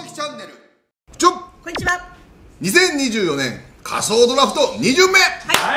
きチャンネル。 こんにちは。 2024年仮想ドラフト2巡目。 はい。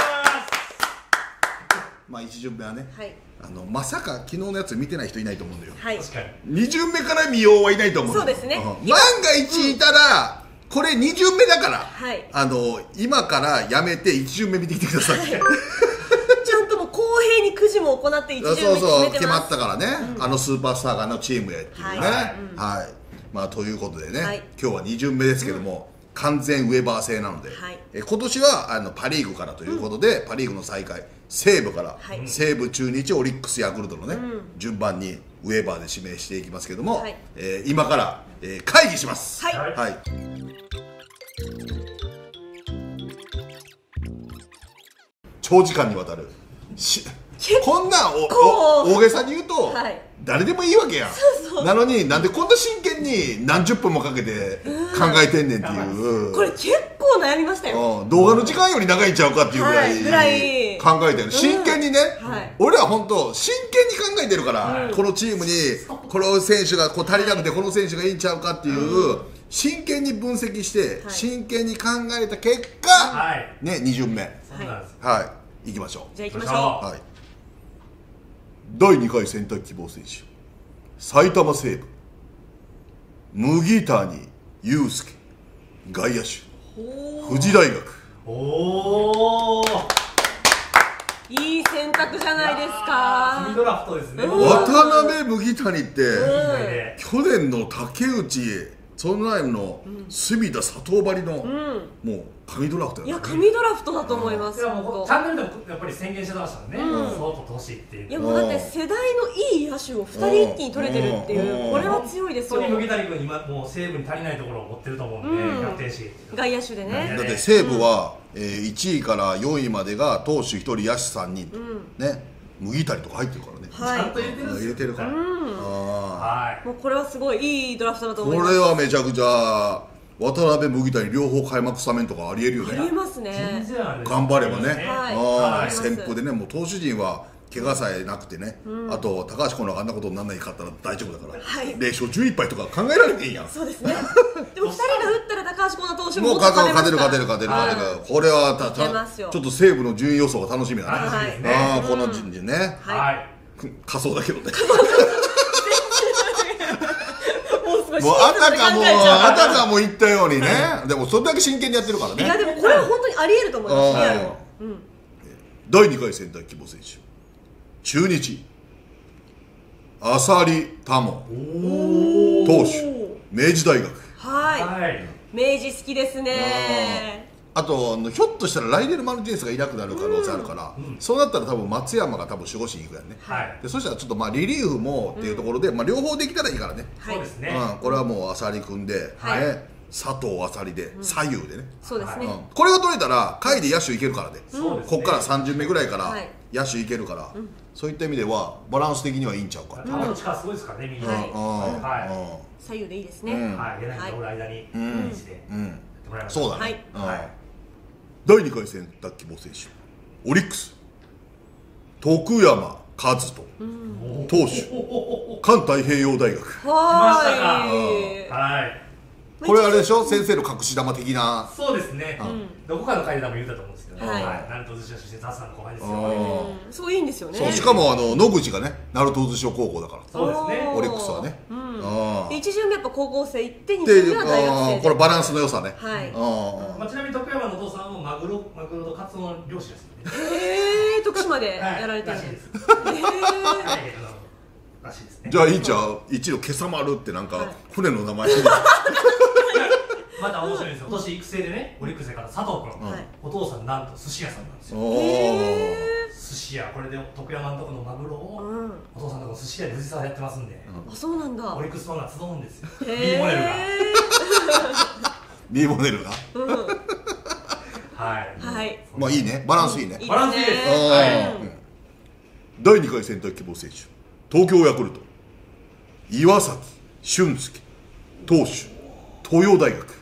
まあ1巡目はね、 はい。 まさか昨日のやつ見てない人いないと思うんだよ。 はい。 確かに 2巡目から見ようはいないと思う。 そうですね。 万が一いたら、これ2巡目だから、 はい。 今からやめて1巡目見てきてください。 ちゃんともう公平にくじも行って1巡目決めてます。 そう決まったからね、スーパースターがのチームへっていうね。はい。まあということでね、今日は2巡目ですけども、完全ウェバー制なので、今年はパ・リーグからということで、パ・リーグの最下位西武から、西武、中日、オリックス、ヤクルトのね、順番にウェーバーで指名していきますけども、今から、会議します。はい。長時間にわたるこんなん大げさに言うと、誰でもいいわけやん。なのになんでこんな真剣に何十分もかけて考えてんねんっていう、 これ結構悩みましたよ。 動画の時間より長いんちゃうかっていうぐらい考えてる。真剣にね、俺は本当真剣に考えてるから、このチームにこの選手がこう足りなくてこの選手がいいんちゃうかっていう真剣に分析して真剣に考えた結果ね、2巡目はい行きましょう。 じゃあ行きましょう。 はい。第2回選択希望選手、埼玉西武麦谷祐介、外野手富士大学。 いい選択じゃないですか。 神ドラフトですね。 渡辺麦谷って去年の竹内その前の隅田佐藤張りのもう神ドラフトや。 いや神ドラフトだと思います。 チャンネルでもやっぱり宣言してましたもんね。そう取ってほしいっていう。 いやもうだって世代のいい野手を2人一気に取れてるっていう、これは強いですよ。 本当に麦谷君今もう西武に足りないところを持ってると思うんで、キャプテンシー外野手でね。 だって西武は1位から4位までが投手1人野手3人ね、麦谷とか入ってるからね。 ちゃんと入れてるから。 もうこれはすごいいいドラフトだと思います。 これはめちゃくちゃ渡辺麦谷両方開幕スタメンとかありえるよね。 ありえますね。 頑張ればね。旋風でね、もう投手陣は怪我さえなくてね、あと高橋光成があんなことにならないかったら大丈夫だから、0勝11敗とか考えられていいやん。 そうですね。でも2人が打ったら高橋光成投手もう勝てる。これはちょっと西武の順位予想が楽しみだね。この陣でね。仮想だけどね。もうあたかも言ったようにね。でもそれだけ真剣にやってるからね。 いやでもこれは本当にあり得ると思います。 第2回選択希望選手、中日浅利多門投手明治大学。 明治好きですね。 あとひょっとしたらライデル・マルティネスがいなくなる可能性あるから、そうなったら多分松山が多分守護神行くやんね。でそしたらちょっとリリーフもっていうところで、両方できたらいいからね。 そうですね。 これはもう浅利君で佐藤浅利で左右でね。 そうですね。 これが取れたら下位で野手いけるからね。こっから3巡目ぐらいから野手いけるから、そういった意味ではバランス的にはいいんちゃうか。 球の力すごいですからね、みんな。 左右でいいですね。 出ないと間にそうだね。第2回選択希望選手、オリックス徳山和人投手環太平洋大学。これあれでしょ、先生の隠し玉的な。 そうですね。どこかの回で多分言ったと思うんですけど、鳴門寿司出身ザさんの後輩ですよ。 そういいんですよね。 しかも野口がね鳴門寿司高校だから。 そうですね。 オリックスはね。 1巡目やっぱ高校生行って2巡目は大学生。 これバランスの良さね。 ちなみに徳山のお父さんはマグロとカツオの漁師ですよね。 徳島でやられてるんです。 じゃあいいじゃん、一路今朝丸ってなんか船の名前また面白いんですよ。今年育成でね、オリックスから佐藤君、お父さんなんと寿司屋さんなんですよ。寿司屋、これで徳山のとこのマグロをお父さんのとこ寿司屋で藤沢でやってますんで、 そうなんだ。 オリックスファンが集うんですよ。Bモデルが。 Bモデルが。まあいいね、バランスいいね。 バランスいいです。 第2回選択希望選手、東京ヤクルト岩崎俊介投手東洋大学。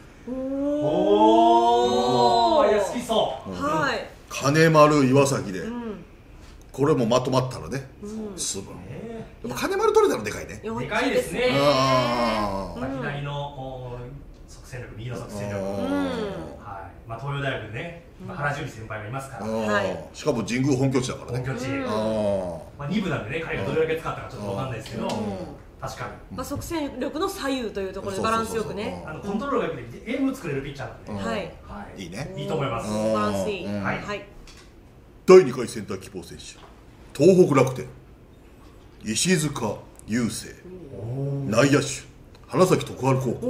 好きそう。 金丸岩崎で、これもまとまったらね、素晴らしい。 でも金丸取れたのでかいね。 でかいですね。左の即戦力、右の即戦力、まあ東洋大学でね、原純先輩がいますから。 しかも神宮本拠地だからね。 本拠地。まあ2部なんでね、彼がどれだけ使ったかちょっとわかんないですけど、確かに。 まあ即戦力の左右というところでバランスよくね。 コントロールが良くてゲーム作れるピッチャーなんで。はい。 いいね。 いいと思います。 バランスいい。はい。 第2回センター希望選手、東北楽天石塚雄星、内野手花咲徳栄高校。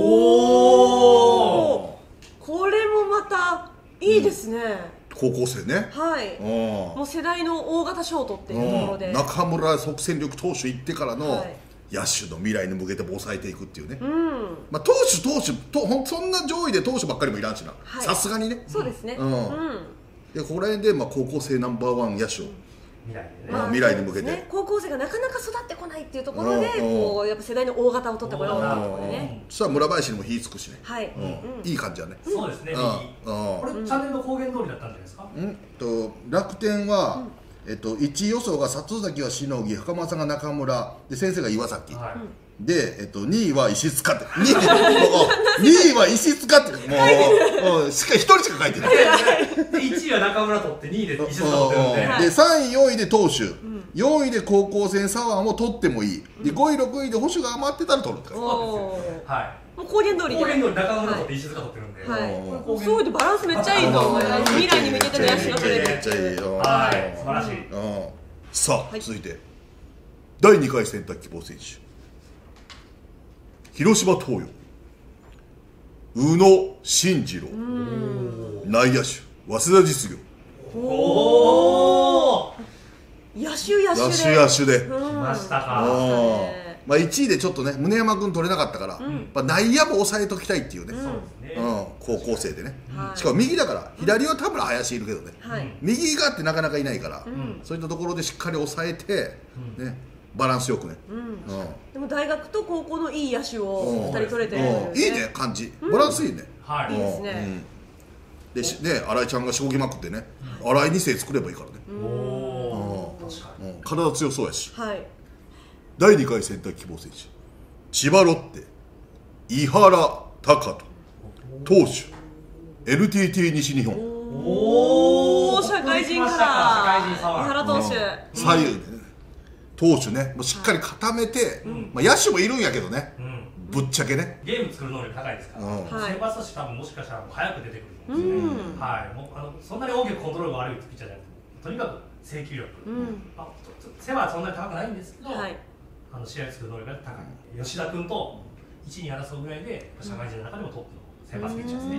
これもまたいいですね。 高校生ね。 はい。もう世代の大型ショートっていうところで、 中村即戦力投手行ってからの野手の未来に向けて抑えていくっていうね。まあ投手とそんな上位で投手ばっかりもいらんしな。さすがにね。 そうですね。 でここら辺でまあ高校生ナンバーワン野手を未来に向けて、 高校生がなかなか育ってこないっていうところで、こうやっぱ世代の大型を取ってこようというところでね。 そしたら村林にも火つくしね。 はい。 いい感じだね。 そうですね。これチャンネルの公言通りだったんじゃないですか。 楽天は1位予想が里崎はしのぎ、袴さんが中村で、先生が岩崎。で、2位は石塚って、2位は石塚って、もう、1人しか書いてない。 1位は中村取って、2位で石塚取ってるんで。 で、3位、4位で投手、4位で高校生左腕を取ってもいい。で、5位、6位で捕手が余ってたら取るって。 そうですよ。はい。 もう公言通り。 公言通り中村取って石塚取ってるんで。 はい。そういうバランスめっちゃいいと思います。未来に向けての野手が取れる。めっちゃいいよ。 はい、素晴らしい。 さあ、続いて、第2回センター希望選手。広島東洋宇野慎次郎、内野手早稲田実業。 野手で来ましたか。 まあ1位でちょっとね宗山君取れなかったから、内野も抑えときたいっていうね、高校生でね。しかも右だから、左は田村林いるけどね、右がってなかなかいないから、そういったところでしっかり抑えてね、バランスよくね。 でも大学と高校のいい野手を2人取れてる。 いいね、感じバランスいいね。 いいですね。 で新井ちゃんがしごきまくってね、新井2世作ればいいからね。体強そうやし。第2回センター希望選手、千葉ロッテ井原貴人投手 NTT 西日本。 社会人から井原投手、 左右でね、投手ね、もうしっかり固めて、まあ野手もいるんやけどね、ぶっちゃけね。 ゲーム作る能力高いですから、先発として多分もしかしたら早く出てくると思うんですね。はい、もうそんなに大きくコントロールが悪いピッチャーじゃなくて、とにかく制球力、背はそんなに高くないんですけど、試合作る能力が高い。吉田君と1、2争うぐらいで、社会人の中でもトップの先発ピッチャーですね。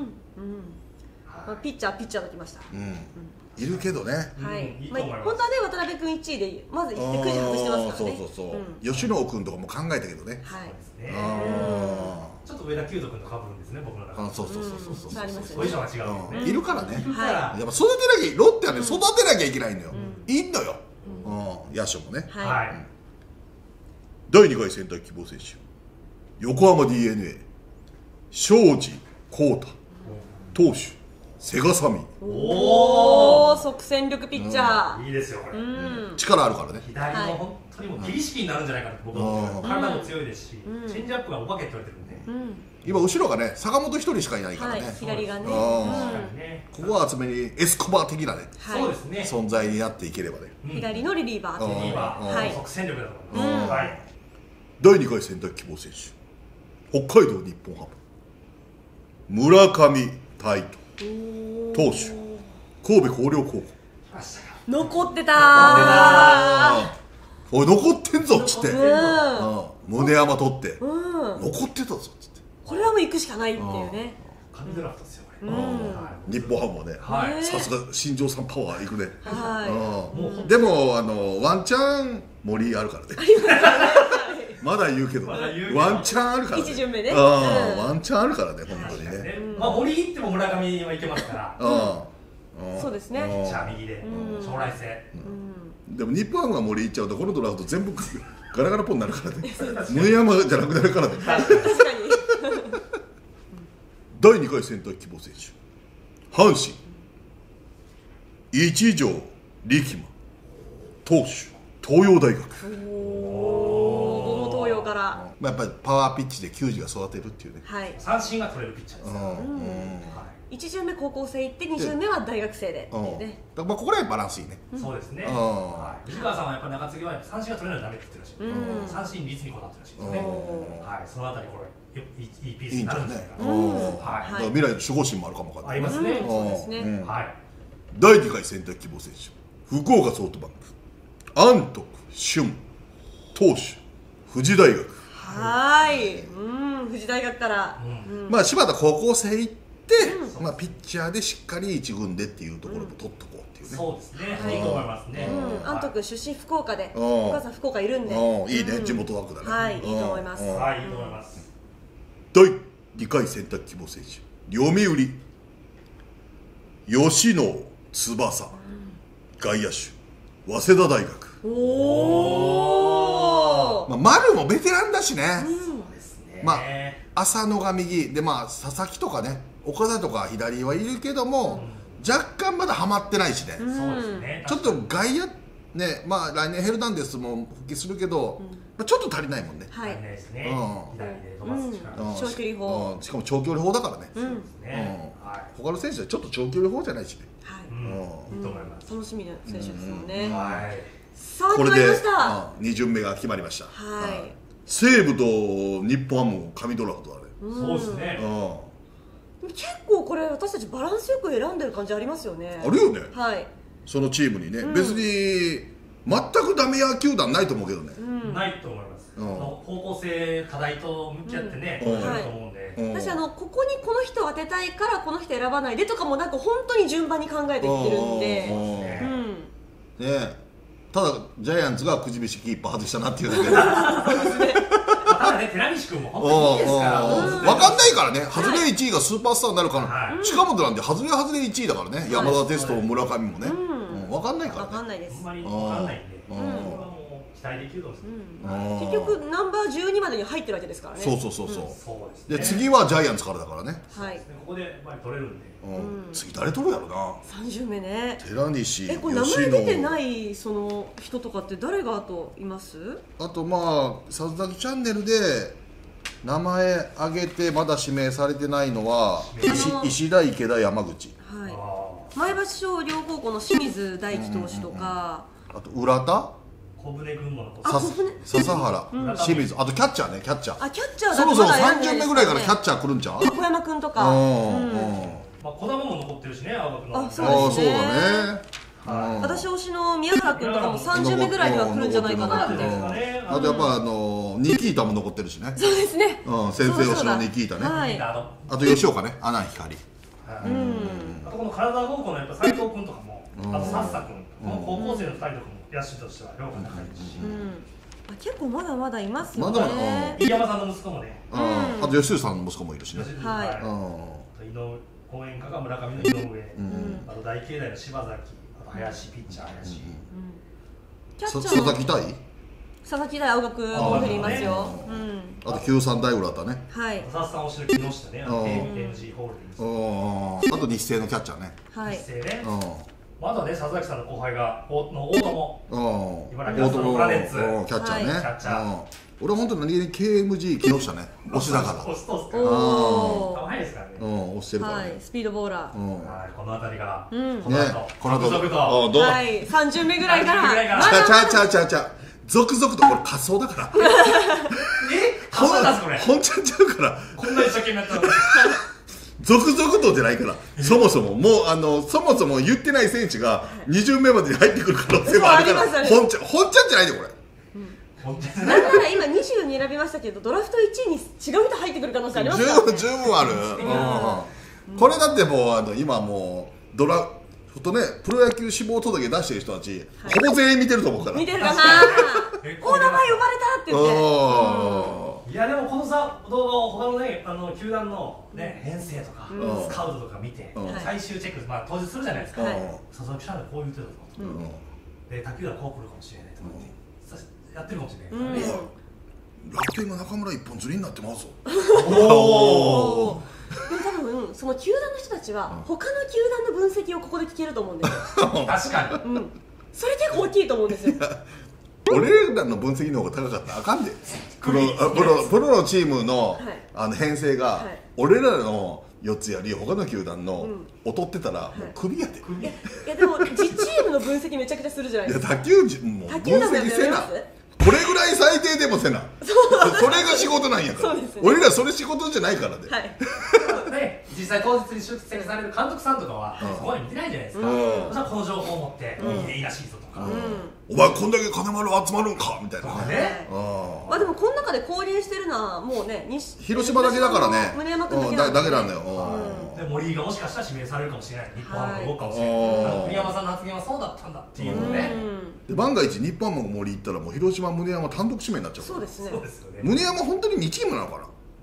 ピッチャーときました。 いるけどね。 本当はね、渡辺君1位でまず行ってくじ外してますからね。 吉野君とかも考えたけどね。 ちょっと上田九斗君と被るんですね、僕の中で。 そう。 ポジションが違う。 いるからね。やっぱ育てなきゃ、ロッテはね、育てなきゃいけないのよ。いいのよ。野手もね。第2回センター希望選手、横浜 DeNA 庄司浩太投手セガサミ。 即戦力ピッチャー。 いいですよこれ。 力あるからね。 左の本当にもう桐敷になるんじゃないかなと僕は思って。体も強いですし、チェンジアップがお化けって言われてるんで。 今後ろがね、坂本1人しかいないからね。 左がね。 ここは集めにエスコバー的なね、存在になっていければね。 左のリリーバー。 即戦力だと思います。 第2回センター希望選手、北海道日本ハム村上大斗投手神戸弘陵高校。 残ってた。 おい残ってんぞっつって、宗山取って残ってたぞっつって、 これはもう行くしかないっていうね。 神ドラフトですよこれ。 日本ハムはね、さすが新庄さんパワーいくね。でもワンチャン森あるからね。まだ言うけどワンチャンあるからね。 1巡目ね。 ワンチャンあるからね、本当にね。 森行っても村上はいけますから。 そうですね。 ピッチャー右で将来性。 でも日本ハムが森行っちゃうとこのドラフト全部ガラガラポンになるからね。宗山じゃなくなるからね。 確かに。 第2回センター希望選手、阪神一条力馬投手東洋大学。 おお、東洋から。 やっぱりパワーピッチで球児が育てるっていうね。 はい。 三振が取れるピッチャーです。 1巡目高校生行って2巡目は大学生でっていうね。 まあここら辺バランスいいね。 そうですね。藤川さんはやっぱり中継ぎは三振が取れないとダメって言ってるらしい。三振率にこだわってるらしいですね。はい、そのあたりこれいいピースになるんじゃないかな。はい。 未来の守護神もあるかもわかんない。 ありますね。 そうですね。 はい。 第2回選択希望選手、福岡ソフトバンク安徳俊投手、富士大学。 はい。富士大学から。 まあ柴田高校生行って、まあピッチャーでしっかり一軍でっていうところも取っとこうっていうね。 そうですね。いいと思いますね。 安徳出身福岡で、お母さん福岡いるんで。 いいね、地元枠だね。 はい、いいと思います。 はい、いいと思います。 第2回選択希望選手、読売吉野翼、外野手、早稲田大学。おお。丸もベテランだしね。 そうですね。 まあ浅野が右で、まあ佐々木とかね、岡田とか左はいるけども、若干まだハマってないしね。 そうですね。 ちょっと外野ね、まあ来年ヘルナンデスも復帰するけど、ちょっと足りないもんね。 はい。 足りないですね。左で飛ばす力。 長距離砲。 しかも長距離砲だからね。 そうですね。 他の選手はちょっと長距離砲じゃないしね。 はい。 いいと思います。 楽しみな選手ですもんね。 はい。 さあ決まりました。 2巡目が決まりました。 はい。 西武と日本ハム神ドラフトだね。 そうですね。 結構これ私たちバランスよく選んでる感じありますよね。 あるよね。 はい。 そのチームにね、別に全くダメ野球団ないと思うけどね。 ないと思います。方向性課題と向き合ってね、やると思うんで。 私ここにこの人を当てたいからこの人選ばないでとかもなく本当に順番に考えていってるんで。 ね。ただジャイアンツがくじ引きキーパー外したなっていうだけで。 ただね、寺西君も本当にいいですから。 分かんないからね、外れ1位がスーパースターになるから、近本なんで外れ1位だからね、山田哲人も村上もね、分かんないからね。 分かんないです。 あんまり分かんないんで、これはもう期待できると思うんです。 結局ナンバー12までに入ってるわけですからね。 そう。で次はジャイアンツからだからね。 はい。ここで取れるんで。 次誰取るやろな。 3巡目ね。 寺西。 これ名前出てないその人とかって誰があといます？ あとまあ佐々木チャンネルで名前挙げてまだ指名されてないのは石田、池田、山口。 はい。前橋商業高校の清水大輝投手とか。 あと浦田。 小舟群馬の笹原、清水、あとキャッチャーね、キャッチャー。 キャッチャーそろそろ3巡目ぐらいからキャッチャー来るんちゃう？ 小山君とか。 まあ児玉も残ってるしね、青学の。 そうですね。 私推しの宮原君とかも3巡目ぐらいには来るんじゃないかなって。 あとやっぱニキータも残ってるしね。 そうですね。 先生推しのニキータね。あと吉岡ね、阿南光。 あとこの金沢高校のやっぱ斉藤君とかも、あと佐々君、この高校生の2人とかも野手としては評価高いですし。 結構まだまだいますよね。 飯山さんの息子もね。 あと吉さんの息子もいるしね。 はい。応援歌が村上の井上、あと大慶大の柴崎、あと林ピッチャー林。 佐々木対？ 佐々木大青学も振りますよ。 あと九三大浦田ね。 はい。 佐々木さん推しの木下ね、KMG ホールディングス。 あと日清のキャッチャーね。 はい。 日清ね。まだね、佐々木さんの後輩が大友、茨城アストロプラネッツ、 キャッチャーね。俺は本当に何気に KMG 木下ね、推しだから。 推すとっすから。早いですからね。 推してるからね。 スピードボーラー。 この辺りが、 この後、 はい、3巡目ぐらいから。 ちゃ。続々とこれ仮装だから。 仮装なんすこれ。 本ちゃんちゃうから。 こんな一生懸命やったの。 続々とじゃないから、そもそもそもそも言ってない選手が2巡目までに入ってくる可能性もあるから、本ちゃんじゃないでこれ。 なんなら今20に選びましたけど、ドラフト1位に違う人入ってくる可能性ありますからね。 十分ある。これだってもう今もうドラフトね、プロ野球志望届出してる人たちほぼ全員見てると思うから。 見てるかな。この名前呼ばれたって言って。 いやでもこのさ動画を他のね球団のね編成とかスカウトとか見て最終チェック当日するじゃないですか。佐々木さんがこう言ってたとか、で他球団こう来るかもしれないとかってやってるかもしれないからね。 楽天が中村一本釣りになってますぞ。 おお。でも多分その球団の人たちは他の球団の分析をここで聞けると思うんですよ。 確かに。 それ結構大きいと思うんですよ。 俺らの分析の方が高かったらあかんで、プロのチームの編成が俺らの4つやり他の球団の劣ってたらもうクビやで。 いやでも自チームの分析めちゃくちゃするじゃないですか。 いや他球陣も分析せな、これぐらい最低でもせな、それが仕事なんやから、俺らそれ仕事じゃないからで。 で実際当日に出席される監督さんとかはそこまで見てないじゃないですか。そしたらこの情報を持っていいでいいらしいぞとか、 お前こんだけ金丸集まるんかみたいなね。 まあでもこの中で交流してるのはもうね広島だけだからね、 宗山君だけなんだよ。 で森井がもしかしたら指名されるかもしれない、日本ハムが動くかもしれない、栗山さんの発言はそうだったんだっていうのね。 で万が一日本ハムが森行ったらもう広島宗山単独指名になっちゃう。 そうですね。 宗山本当に2チームなのかな。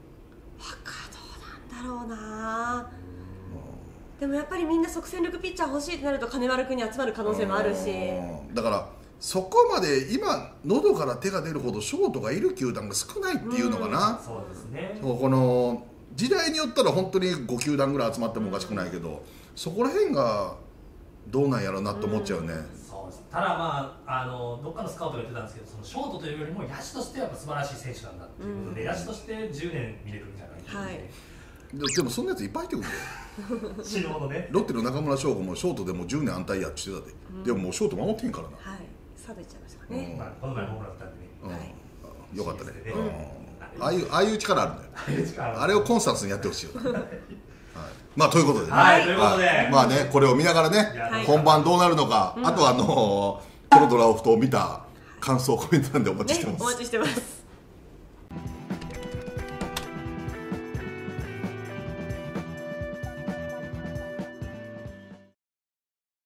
どうなんだろうな。でもやっぱりみんな即戦力ピッチャー欲しいってなると金丸君に集まる可能性もあるし、 だからそこまで今喉から手が出るほどショートがいる球団が少ないっていうのかな。 そうですね。 この時代によったら本当に5球団ぐらい集まってもおかしくないけど、そこら辺がどうなんやろうなと思っちゃうね。 そうです。ただまあどっかのスカウトが言ってたんですけど、そのショートというよりも野手としてはやっぱ素晴らしい選手なんだっていうことで、野手として10年見れるみたいな感じで。 でもそんなやついっぱい入ってくるんだよ。 死ぬほどね。 ロッテの中村翔吾もショートでも10年安泰やってしてたで、でももうショート守ってへんからな。 はい、サブいっちゃいましたね。 まあこの前ホームラン打ったんでね。 よかったね。ああいう力あるんだよ。あれをコンスタンスにやってほしいよ。まあということでね。 はいということで。 まあねこれを見ながらね本番どうなるのか、あとはこのドラフトを見た感想コメントなんでお待ちしてます。 お待ちしてます。